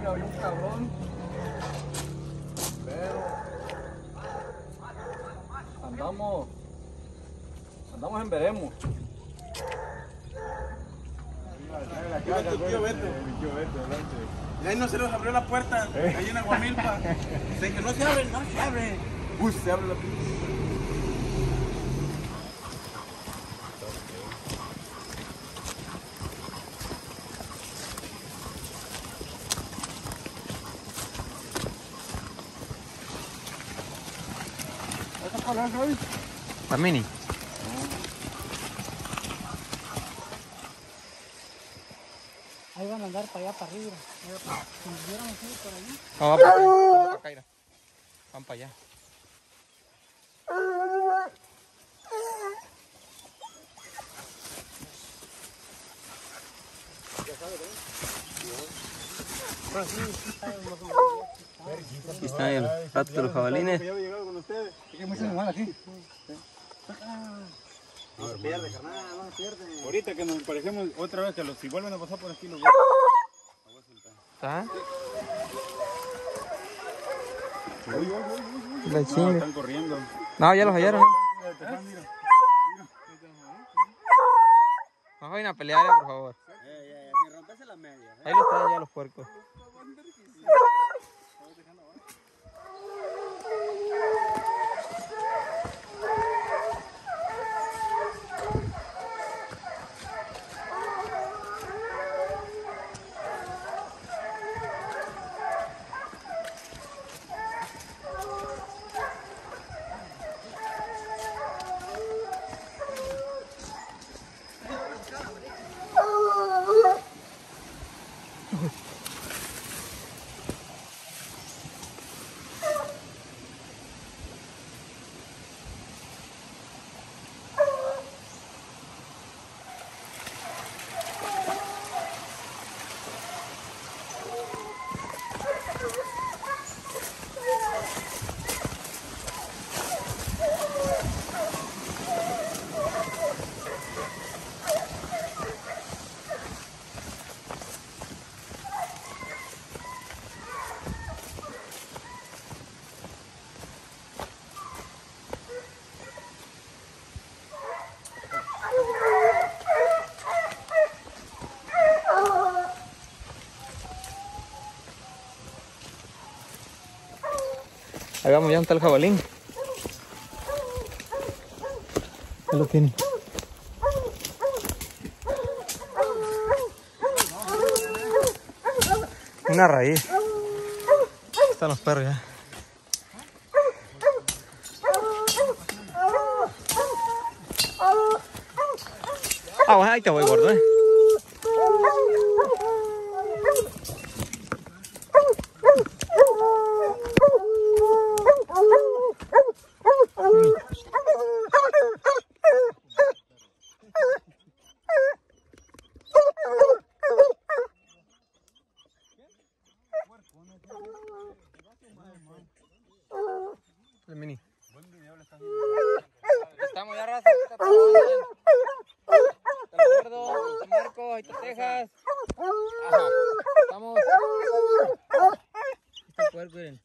mira, hay un cabrón. Pero andamos en veremos. Tu tío Beto. Y ahí no se les abrió la puerta, ahí en Aguamilpa. Dice que no se abre, no se abre. Uy, se abre la puerta. La mini. Ahí van a andar para allá, para arriba. Si nos viéramos ir por allí. No, va para acá. Va para acá, mira. Van para allá. Aquí está el plato de los jabalines. Ya había llegado con ustedes. ¿Qué me hacen igual aquí? No se pierde, carnal, no se pierde. Ahorita que nos parecemos otra vez, que si vuelven a pasar por aquí, los voy ¿Está? a La chinga. están corriendo. No, ya los hallaron. No vayan a pelear, por favor. Si rompese la media. Ahí los traen ya los puercos. Hagamos ya un tal jabalín. Ahí lo tiene. Una raíz. Están los perros ya. Ah, bueno, ahí te voy, gordo, El mini. Estamos ya, raza. Está todo bien. Está el gordo, está Marco, ahí está Texas. Ajá. Estamos. Está el puerco, miren.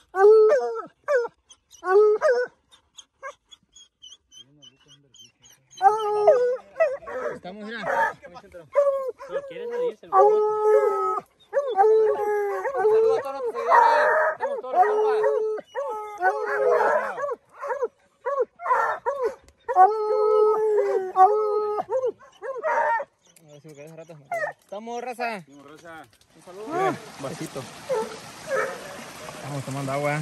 Estamos, mira. ¿Pero quieres salirse? Un saludo a todos nuestros seguidores. Estamos todos los compas. A ver si me quedé hace rato. Estamos, raza. Un saludo. Miren, vasito. Estamos tomando agua.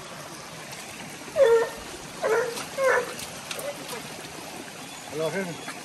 Hola, jefe.